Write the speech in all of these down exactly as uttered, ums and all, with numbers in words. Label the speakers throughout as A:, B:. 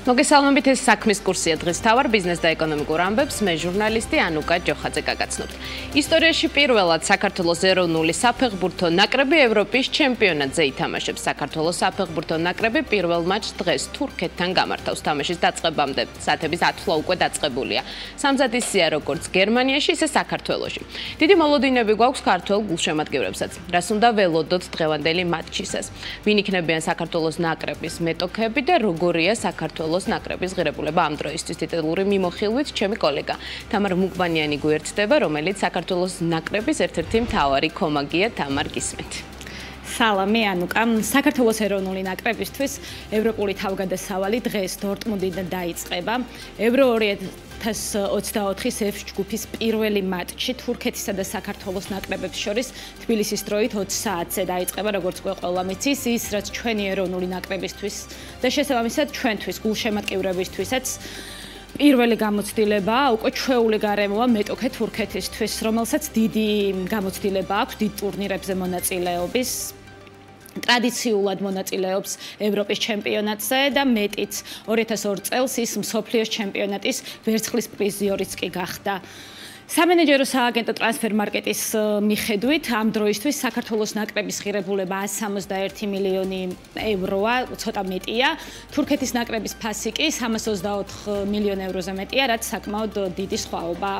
A: მოგესალმებით, ეს საქმის კურსია დღეს თავარ ბიზნეს და ეკონომიკურ ამბებს მე ჟურნალისტი ანუკა ჯოხაძე გაგაცნობთ. ისტორიაში პირველად საქართველოს ეროვნული საფეხბურთო ნაკრები ევროპის ჩემპიონატზე ითამაშებს. საქართველოს საფეხბურთო ნაკრები პირველ მატჩს დღეს თურქეთთან გამართავს. თამაშის დაწყებამდე საათების ათვლა უკვე დაწყებულია. სამზადის სია როგორც გერმანიაში, ისე საქართველოში. დიდი მოლოდინები გვაქვს ქართველ გულშემატკივრებსაც. რას უნდა ველოდოთ დღევანდელი მატჩისას? ვინ იქნებიან საქართველოს ნაკრების მეტოქები და როგორია საქართველოს ნაკრების ღირებულება ამ დროისთვის ტიტულური მიმოხილვით ჩემი კოლეგა თამარ მუკბანიანი გვერდდება, რომელიც საქართველოს ნაკრების ერთ-ერთი მთავარი კომაგია. თამარ, გისმენთ.
B: სალამი ანუკა. საქართველოს ეროვნული ნაკრებისთვის ევროპული თავგადასავალი დღეს დორტმუნდიდან დაიწყება. ევრო ორი ათას ოცდაოთხის F ჯგუფის პირველი მატჩი თურქეთისა და საქართველოს ნაკრებებს შორის თბილისის დროით ოცი საათზე დაიწყება, როგორც ყველა მიცის, ის რაც ჩვენი ეროვნული ნაკრებისთვის და შესაბამისად ჩვენთვის გულშემატკივრებისთვისაც პირველი გამოცდილება უკვე ჩვეული გარემოა მეტოქე თურქეთისთვის, რომელსაც დიდი გამოცდილება აქვს დიდ ტურნირებზე მონაწილეობის. ტრადიციულად მონაწილეობს ევროპის ჩემპიონატზე და მეტიც ორი ათას ორი წელს ის მსოფლიოს ჩემპიონატის ვერცხლის პრიზიორიც კი გახდა. სამენეჯერო სააგენტო ტრანსფერ მარკეტის მიხედვით ამ დროისთვის საქართველოს ნაკრების ღირებულება ათს სამოცდაერთი მილიონი ევროა, ცოტა მეტია. თურქეთის ნაკრების ფასი კი სამას ოცდაოთხ მილიონ ევროზე მეტია, რაც საკმაოდ დიდი სხვაობაა.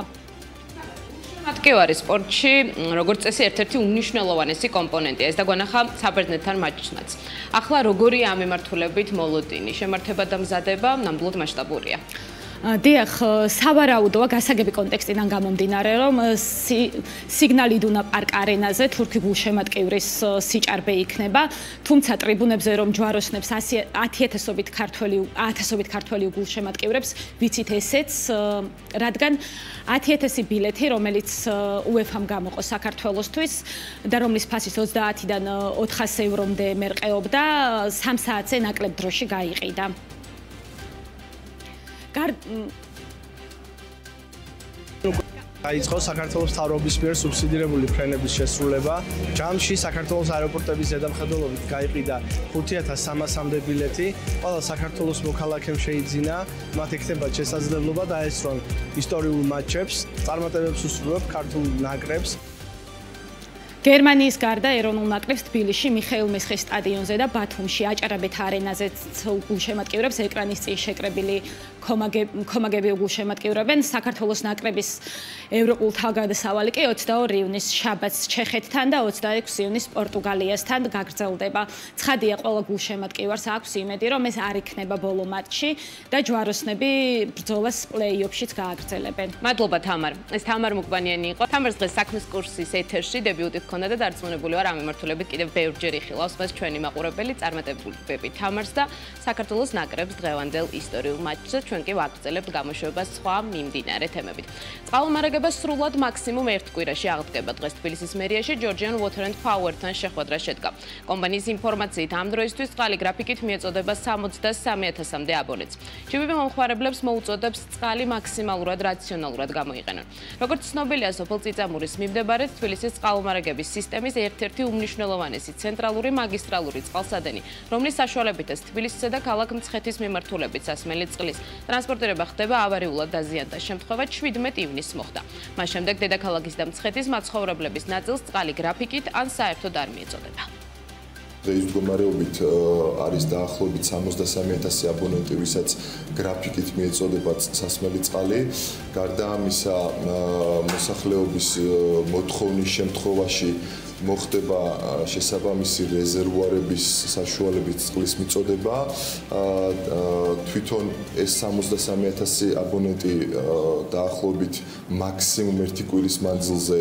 B: მატკივარი სპორტში, როგორც წესი, ერთ-ერთი უმნიშვნელოვანესი კომპონენტია. ეს დაგვანახა საბერძნეთთან მატჩშიც. ახლა როგორია ამ მიმართულებით მოლოდინი? შემართება და მზადება ნამდვილად მასშტაბურია. დიახ, სავარაუდოა გასაგები კონტექსტიდან გამომდინარე, რომ სიგნალი iduna park არენაზე თურქი გულშემატკივრის სიჭარბე იქნება, თუმცა ტრიბუნებზე რომ ჯვაროსნებს ათი ათასობით ქართველი ათასობით ქართველი გულშემატკივრებს ვიცით ესეც, რადგან ათი ათასი ბილეთი, რომელიც UEFA-მ გამოყო საქართველოსთვის და რომლის ფასის ოცდაათიდან ოთხასი ევრომდე მერყეობდა, სამ საათზე ნაკლებ დროში გაიყიდა.
C: დაიწყო საქართველოს მთავრობის მიერ სუბსიდირებული ფრენების შესრულება. ჯამში საქართველოს აეროპორტების ზედამხედველობით გაიყიდა ხუთი ათას სამასამდე ბილეთი. ყველა საქართველოს მოქალაქემ შეიძინა მათ ექნებათ შესაძლებლობა დაესწრონ ისტორიულ მატჩებს, წარმატებებს უსურვებ ქართულ ნაკრებს.
B: გერმანიის გარდა ეროვნულ ნაკრებს თბილისში მიხეილ მესხის სტადიონზე და ბათუმში აჭარაბეთ არენაზეც გულშემატკივრებს ეკრანის წინ შეკრებილი კომაგები გულშემატკივრებენ. საქართველოს ნაკრების ევროპულ თავგადასავალი კი ოცდაორი ივნისს შაბათს ჩეხეთთან და ოცდაექვსი ივნისს პორტუგალიასთან გაგრძელდება. ცხადია, ყველა გულშემატკივარს აქვს იმედი, რომ ეს არ იქნება ბოლო მატჩი და ჯვაროსნები ბრძოლას პლეი-ოფშიც გააგრძელებენ.
A: მადლობა თამარ. ეს თამარ მუკბანიანი იყო. თამარს დღეს საქმის კურსის ეთერში დებიუტი ჰქონდა და დარწმუნებული ვარ ამ მიმართულებით კიდევ ბევრჯერ იხილავს მას ჩვენი მაყურებელი წარმატებულები თამარს და საქართველოს ნაკრებს დღევანდელ ისტორიულ მატჩზე. ჩვენ კი ვაგრძელებთ გამოშვებას სხვა მიმდინარე თემებით. წყალმარაგება სრულად მაქსიმუმ ერთ კვირაში აღდგება. დღეს თბილისის მერიაში Georgian Water and Power-თან შეხვედრა შედგა. კომპანიის ინფორმაციით ამ დროისთვის წყალი გრაფიკით მიეწოდება სამოცდასამი ათასამდე აბონეტს. ჯი ბი ბი მომხმარებლებს მოუწოდებს წყალი მაქსიმალურად რაციონალურად გამოიყენონ. როგორც ცნობილია, სოფელ წიწამურის მიმდებარედ თბილისის წყალმარაგების სისტემის ერთ-ერთი უმნიშვნელოვანესი ცენტრალური მაგისტრალური წყალსადენი, რომლის საშუალებითაც თბილისისა და ქალაქ მცხეთის მიმართულებით სასმელი წყლის ტრანსპორტირება ხდება ავარიულად დაზიანდა შემთხვევით შვიდმეტი ივნისს მოხდა. მას შემდეგ დედაქალაქის და მცხეთის მაცხოვრებლების ნაწილს წყალი გრაფიკით ან საერთოდ არ მიეწოდება.
D: დღეს მდგომარეობით არის დაახლოებით სამოცდასამი ათასი აბონენტი, ვისაც გრაფიკით მიეწოდებათ სასმელი წყალი. გარდა ამისა, მოსახლეობის მოთხოვნის შემთხვევაში მოხდება შესაბამისი რეზერვუარების საშუალებით წყლის მიწოდება. თვითონ ეს სამოცდასამი ათასი აბონენტი დაახლოებით მაქსიმუმ ერთი კვირის მანძილზე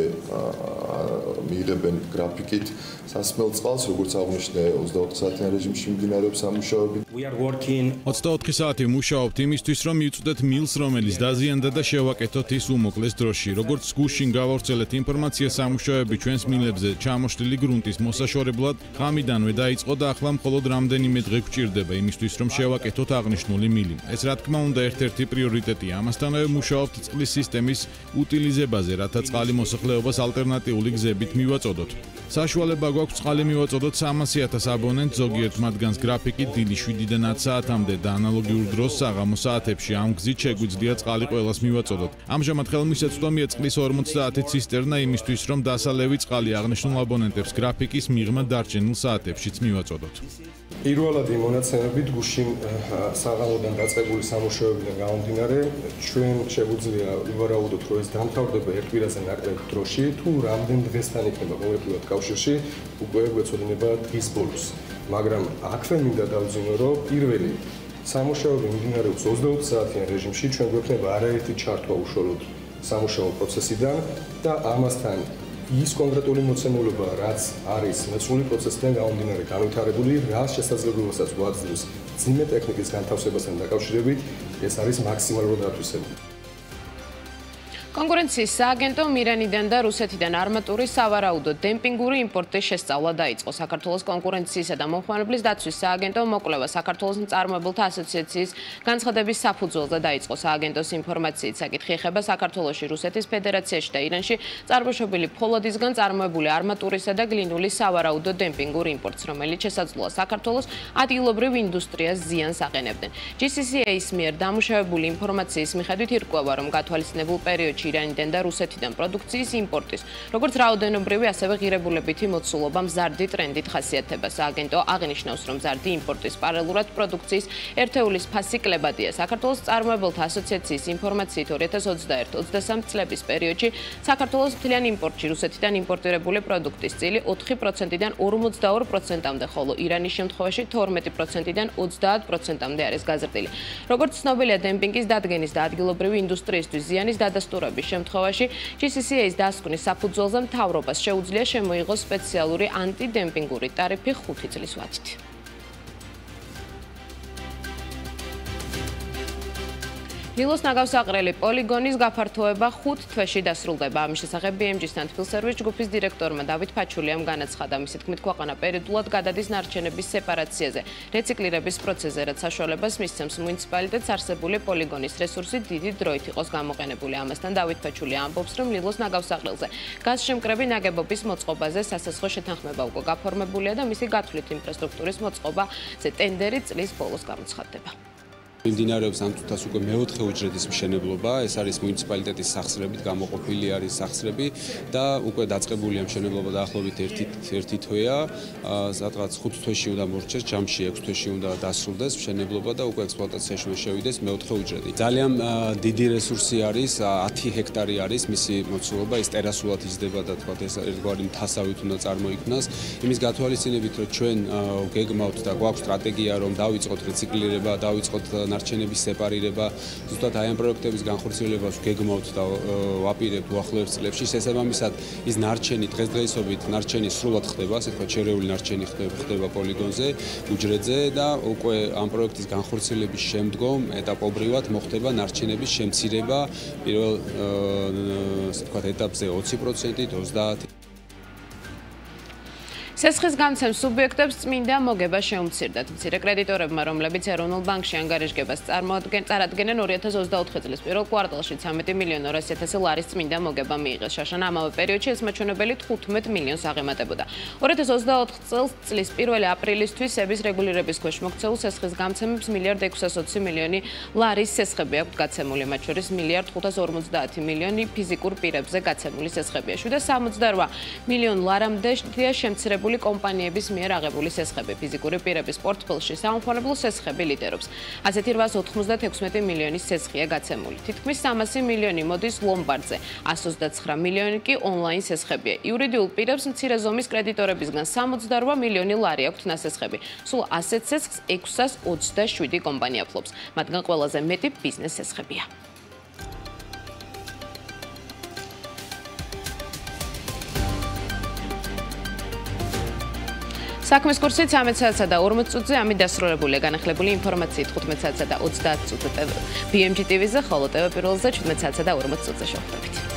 D: მიიღებენ გრაფიკით სასმელ წყალს, როგორც აღნიშნე ოცდაოთხ საათიან რეჟიმში მიმდინარეობს სამუშაოები.
E: ოცდაოთხი საათი მუშაობთ იმისთვის, რომ მივწვდეთ მილს, რომელიც დაზიანდა და შევაკეთოთ ის უმოკლეს დროში. როგორც გუშინ გავავრცელეთ ინფორმაცია, სამუშაოები ჩვენს მილებზე ჩამოშლილი გრუნტის მოსაშორებლად ღამიდანვე დაიწყო და ახლა მხოლოდ რამდენიმე დღე გვჭირდება იმისთვის, რომ შევაკეთოთ აღნიშნული მილი. ეს რა თქმა უნდა ერთ-ერთი პრიორიტეტია. ამასთანავე მუშაობთ წყლის სისტემის უტილიზებაზე, რათა წყალი მოსახლეობას ალტერნატიული გზებით მივაწოდოთ. საშუალება გვაქვს წყალი მივაწოდოთ სამას ათასი ათას აბონენტს, ზოგიერთ მათგანს გრაფიკი დილის შვიდიდან ათ საათამდე და ანალოგიურ დროს საღამო საათებში ამ გზით შეგვიძლია წყალი ყველას მივაწოდოთ. ამჟამად ხელმისაწვდომია წყლის ორმოცდაათი ცისტერნა იმისთვის, რომ დასალევი წყალი აღნიშნულ აბონენტებს გრაფიკის მიღმა დარჩენილ საათებშიც მივაწოდოთ.
F: პირველად იმ მონაცემებით გუშინ საღამოდან დაწყებული სამუშაოებიდან გამომდინარე, ჩვენ შეგვიძლია ვივარაუდოთ, რომ ეს დამთავრდება ერთ კვირაზე ნაკლებ დროში, თუ რამდენ დღესთან იქნება კონკრეტულად კავშირში, უკვე გვეცოდინება დღის ბოლოს. მაგრამ აქვე მინდა დავძინო, რომ პირველი სამუშაოები მიმდინარეობს ოცდაოთხ საათიან რეჟიმში, ჩვენ გვექნება არაერთი ჩართვა უშუალოდ სამუშაო პროცესიდან და ამასთან ის კონკრეტული მოცემულობა, რაც არის მეცნიერული პროცესიდან გამომდინარე განვითარებული, რაც შესაძლებლობასაც გვაძლევს ძიმე ტექნიკის განთავსებასთან დაკავშირებით, ეს არის მაქსიმალურად დათვისებული.
A: კონკურენციის სააგენტომ ირანიდან და რუსეთიდან არმატურის სავარაუდო დემპინგური იმპორტის შესწავლა დაიწყო. საქართველოს კონკურენციისა და მომხმარებლის დაცვის სააგენტომ მოკვლევა საქართველოს მწარმოებელთა ასოციაციის განცხადების საფუძველზე დაიწყო. სააგენტოს ინფორმაციით საკითხი ეხება საქართველოში, რუსეთის ფედერაციაში და ირანში წარმოშობილი ფოლადისგან წარმოებული არმატურისა და გლინულის სავარაუდო დემპინგურ იმპორტს, რომელიც შესაძლოა საქართველოს ადგილობრივ ინდუსტრიას ზიანს აყენებდნენ. ჯი სი სი ეის მიერ დამუშავებული ინფორმაციის მიხედვით ირკვევა, რომ გათვალისწინებულ პერიოდში ირანიდან და რუსეთიდან პროდუქციის იმპორტის, როგორც რაოდენობრივი, ასევე ღირებულებითი მოცულობა მზარდი ტრენდით ხასიათდება. სააგენტო აღნიშნავს, რომ მზარდი იმპორტის პარალელურად პროდუქციის ერთეულის ფასი კლებადია. საქართველოს მწარმოებელთა ასოციაციის ინფორმაციით ორი ათას ოცდაერთი ოცდასამი წლების პერიოდში საქართველოს მთლიან იმპორტში რუსეთიდან იმპორტირებული პროდუქტის წილი ოთხი პროცენტიდან ორმოცდაორი პროცენტამდე, ხოლო ირანის შემთხვევაში თორმეტი პროცენტიდან ოცდაათ პროცენტამდე არის გაზრდილი. როგორც ცნობილია, დემპინგის დადგენის და ადგილობრივი ინდუსტრიისთვის ზიანის დადასტურების შემთხვევაში ჯი სი სი ეის დასკვნის საფუძველზე მთავრობას შეუძლია შემოიღოს სპეციალური ანტიდემპინგური ტარიფი ხუთი წლის ვადით. ნილოს ნაგავსაყრელი პოლიგონის გაფართოება ხუთ თვეში დასრულდება. ამის შესახებ ბი ემ ჯის თანთბილსერვის ჯგუფის დირექტორმა დავით ფაჩულიამ განაცხადა, მისი თქმით, ქვეყანა პერიოდულად გადადის ნარჩენების სეპარაციაზე, რეციკლირების პროცესზე, რაც საშუალებას მისცემს მუნიციპალიტეტს არსებული პოლიგონის რესურსი დიდი დროით იყოს გამოყენებული. ამასთან დავით ფაჩულია ამბობს, რომ ნილოს ნაგავსაყრელზე გაზშემკრები ნაგებობის მოწყობაზე სასესხო შეთანხმება უკვე გაფორმებულია და მისი გათვლით ინფრასტრუქტურის მოწყობაზე ტენდერი წლის ბოლოს გამოცხადდება.
G: მიმდინარეობს ამ წუთას უკვე მეოთხე უჯრედის მშენებლობა, ეს არის მუნიციპალიტეტის სახსრებით გამოყოფილი არის სახსრები და უკვე დაწყებულია მშენებლობა დაახლოებით ერთი თვეა, სადღაც ხუთ თვეში უნდა მორჩეს, ჯამში ექვს თვეში უნდა დასრულდეს მშენებლობა და უკვე ექსპლუატაციაში შევიდეს მეოთხე უჯრედი. ძალიან დიდი რესურსი არის, ათი ჰექტარი არის მისი მოცულობა, ის ტერასულად იზრდება და თქვა ეს ერთგვარი მთასავით უნდა წარმოიქმნას. იმის გათვალისწინებით, რომ ჩვენ გეგმავთ და გვაქვს სტრატეგია, რომ დავიწყოთ რეციკლირება, დავიწყოთ ნარჩენების სეპარირება, ზუსტად აი ამ პროექტების განხორციელებას გეგმავთ და ვაპირებთ უახლოეს წლებში. შესაბამისად, ის ნარჩენი დღესდღეობით ნარჩენი სრულად ხდება, ასე თქვა, შერეული ნარჩენი ხდება პოლიგონზე, უჯრედზე და უკვე ამ პროექტის განხორციელების შემდგომ ეტაპობრივად მოხდება ნარჩენების შემცირება, პირველ ასე თქვა, ეტაპზე ოცი პროცენტით, ოცდაათი
A: სესხის გამცემ სუბიექტებს წმინდა მოგება შეუმცირდათ. მცირე კრედიტორებმა, რომლებიც ეროვნულ ბანკში ანგარიშგებას წარადგენენ, ორი ათას ოცდაოთხი წლის პირველ კვარტალში ცამეტი მილიონი ორასი ათასი ლარის წმინდა მოგება მიიღეს. შაშანა ამავე პერიოდში ეს მაჩვენებელი თხუთმეტ მილიონს აღემატებოდა. ორი ათას ოცდაოთხი წლის პირველი აპრილისთვის ების რეგულირების ქვეშ მოქცეულ სესხის გამცემებს მილიარდ ექვსასოცი მილიონი ლარის სესხები აქვთ გაცემული, მათ შორის მილიარდ ხუთას ორმოცდაათი მილიონი ფიზიკურ პირებზე გაცემული სესხებია. შვიდას სამოცდაორვა მილიონი ლარამდეა შემცირებული კომპანიების მიერ აღებული სესხები. ფიზიკური პირების პორტფელში საომხმარებლო სესხები ლიდერობს. ასეთი რვაას ოცდათექვსმეტი მილიონის სესხია გაცემული. თითქმის სამასი მილიონი მოდის ლომბარდზე, ასი ოცდაცხრა მილიონი კი ონლაინ სესხებია. იურიდიულ პირებს მცირე ზომის კრედიტორებისგან სამოცდაორვა მილიონი ლარი აქვთ ნასესხები. სულ ასეთ სესხს ექვსას ოცდაშვიდი კომპანია ფლობს. მათგან ყველაზე მეტი ბიზნეს სესხებია. საქმის კურსი ცამეტ საათსა და ორმოც წუთზე ამით დასრულებულია. განახლებული ინფორმაციით ხუთმეტ საათსა და ოცდაათ წუთზე ბი ემ ჯი ტი ვიზე, ხოლო ტევ პირველზე შვიდმეტ საათსა და ორმოც წუთზე შევხვდებით.